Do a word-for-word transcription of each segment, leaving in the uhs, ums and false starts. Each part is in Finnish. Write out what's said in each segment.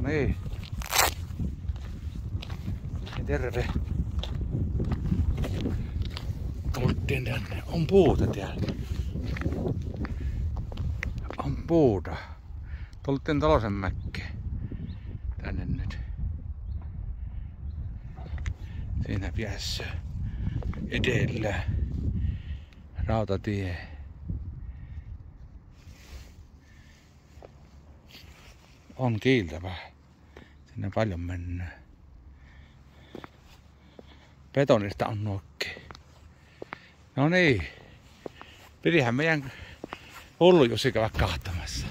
niin. Terve. Tultiin tänne. On puuta täällä. On puuta. Tultiin Talosenmäkeen. Tänne nyt. Siinä piässä edellä rautatie. On kiiltävää. Sinne paljon mennään. Betonista on nokki. No niin. Pidihän meidän hullu Jussi käydä kahtamassa.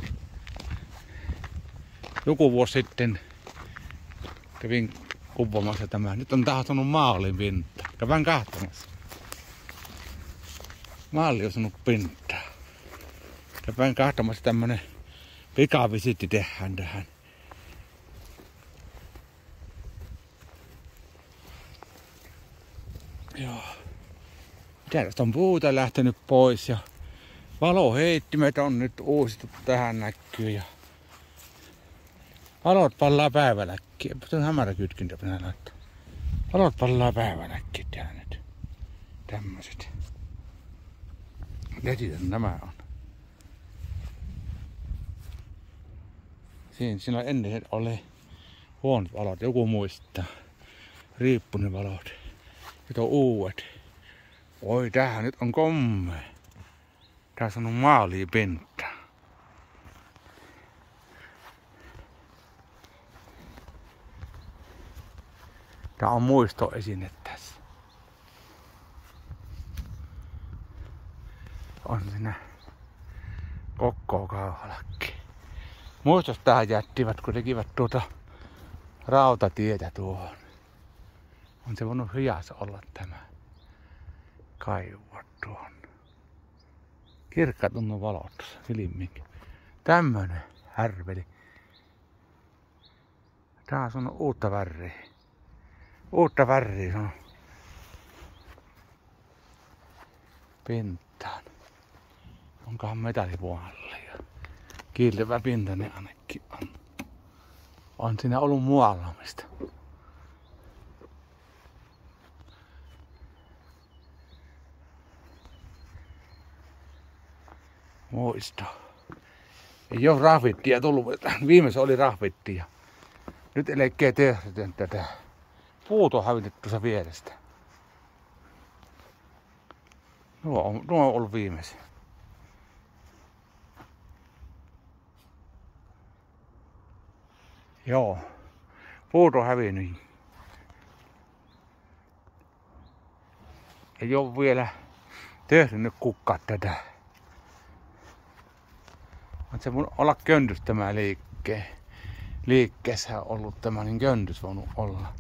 Joku vuosi sitten kävin kuvomassa tämän. Nyt on tahtonut maalin pinta. Kävän kahtamassa. Maali on sanonut pintaa. Kävän kahtamassa tämmönen pikavisitti tehdään tähän. Joo. Täältä on puuta lähtenyt pois ja valoheittimet on nyt uusittu tähän näkyy ja valot pallaa päivälläkin. Se on hämärä kytkintä pitää laittaa. Valot pallaa päivälläkin täällä nyt. Tämmöset. Letitän nämä on. Siinä, siinä ennen oli huonot valot. Joku muistaa. Riippunen valot. Nyt on uudet. Oi, tämähän nyt on komme. Tässä on maalia pinta. Tää on muistoesine tässä. On siinä kokko kauhalakki. Muistos tähän jättivät, kun tekivät tuota rautatietä tuohon. On se voinut hyjässä olla tämä. Kaivua tuon. Kirkkaat on valot tuossa filmminkin. Tämmönen härveli. Taas on uutta väriä. Uutta väriä on. Pintaan. Onkohan metallipuolella. Kiiltävä pintainen ainakin on. On siinä ollut muollaamista. Muista. Ei oo rahvittia tullut. Viimeisen oli rahvittia. Nyt elekkee tehdä tätä. Puut on hävitetty tuossa vierestä. Nuo on, nuo on ollut viimeisiä. Joo. Puut on hävinnyt. Ei oo vielä tehnyt kukkaa tätä. Se mun olla köndys tämä liikkeen. Liikkeessä on ollut tämä, niin köndys voinut olla.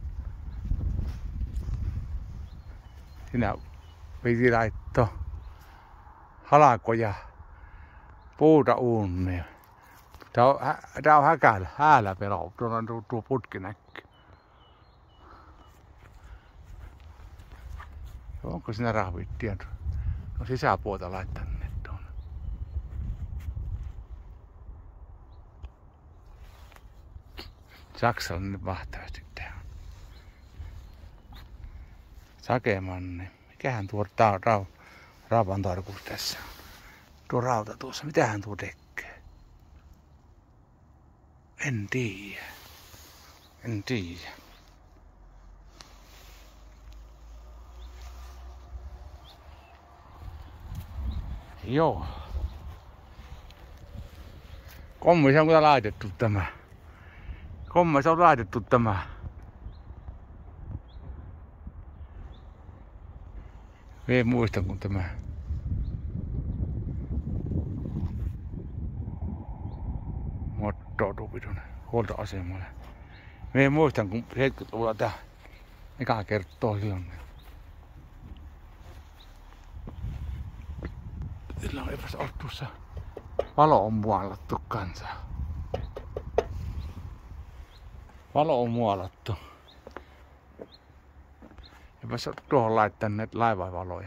Siinä piti laittaa halakoja puuta uunnia. Tää on, tää on häkäällä, häällä pelo. Tuolla tuo, tuo putki näkyy. Onko siinä rahvittia? No sisäpuolta laittanut. Saksalainen vahtavasti tää on. Sakemanni. Mikähän tuo ra- ra- raupan tarkoitus tässä on? Tuo rauta tuossa. Mitähän tuo tekee? En tiedä. En tiedä. Joo. Kommi se on kyllä laitettu tämä. Kommi se on laitettu tämä. Mie muistan kun tämä. Mottoutuu huoltoasemalle. Mie muistan kun seitsemänkymmentäluvulla tää eka kertoo silloin. Sillä on epäs ollut tuossa. Valo on muolattu kanssa. Valo on muolattu. Epäs tuohon laittaneet laivavaloja.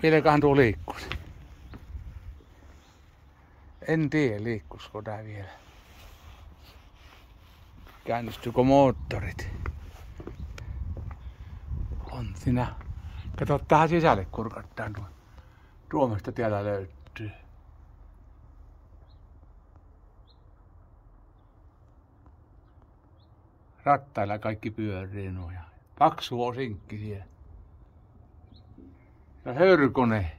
Vieläköhän tuo liikkuisi? En tiedä liikkuisiko tää vielä. Käynnistyykö moottorit? On siinä. Kato tähän sisälle kurkattaan tuo. Tuomesta tiellä löytyy. Rattailla kaikki pyörii nuo. Paksu on sinkki siellä. Ja höyrykone.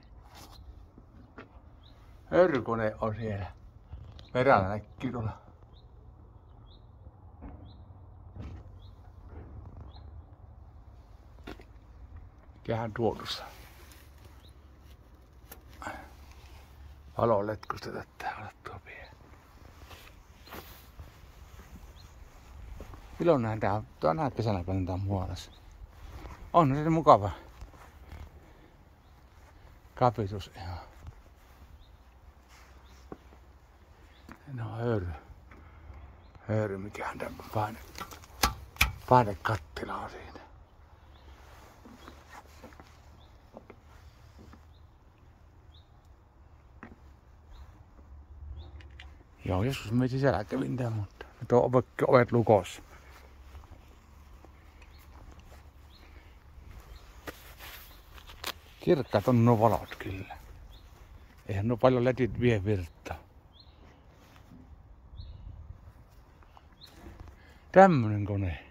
Höyrykone on siellä. Perällä näkyy tuolla. Mikähän tuotussa. Valoletkusta tättää olla tuo pieni. Milloin nähdään, tuo nähdään kesänä paljon tää muodossa. On se mukava. Kapitus ihan. No höyry. Höyry, mikähän tämä paine. Painekattila on siinä. Joo, joskus me sisällä kävin tää, mutta nyt on ovet, ovet lukossa. Kirkkaat on nuo valot kyllä. Eihän nuo paljon letit vie virtaa. Tämmönen kone.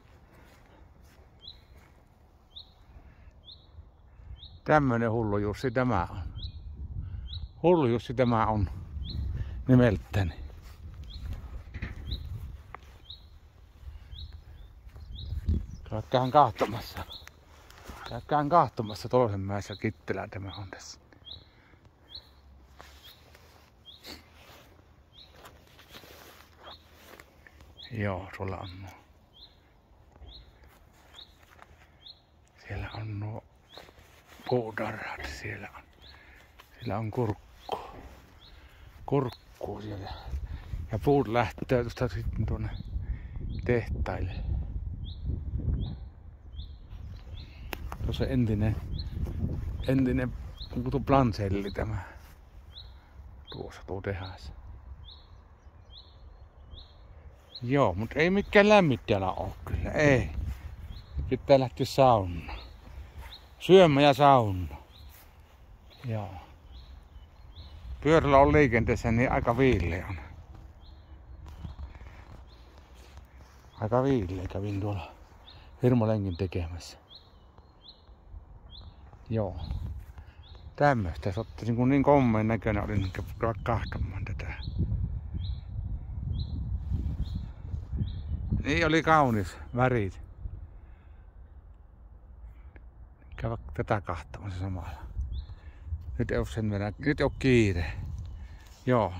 Tämmönen hullu Jussi tämä on. Hullu Jussi tämä on nimeltäni. Käykään kahtomassa. Käykään kahtomassa Tolosenmäessä Kittilään tämä on tässä. Joo, tuolla on nuo. Siellä on nuo puutarhat. Siellä on. Siellä on kurkku. Kurkkuu siellä. Ja puut lähtee tuosta sitten tuonne tehtaille. Tuossa entinen, entinen tuo planselli tämä. Tuossa tuo tehas. Joo, mutta ei mikään lämmittäjällä ole kyllä, ei. Pitää lähteä saunaan. Syömä ja sauna. Joo. Pyörällä on liikenteessä niin aika viileä on. Aika viileä kävin tuolla hirmolenkin tekemässä. Joo. Tämmöstä. Se ottaisin kun niin kommeen näköinen oli, niin käydä kahtomaan tätä. Niin oli kaunis värit. Käydä tätä kahtomaan se samalla. Nyt ei oo sen verran. Nyt ei oo kiire. Joo.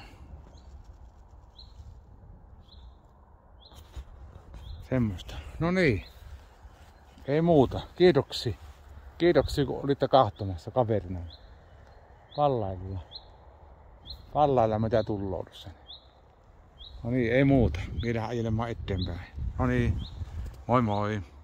Semmoista. No niin. Ei muuta. Kiitoksia. Kiitoksia kun olitte kahtomassa kaverina. Pallailla. Pallailla mitä tulloo tuossa. No niin, ei muuta. Viedään ajelemaan eteenpäin. No niin. Moi moi.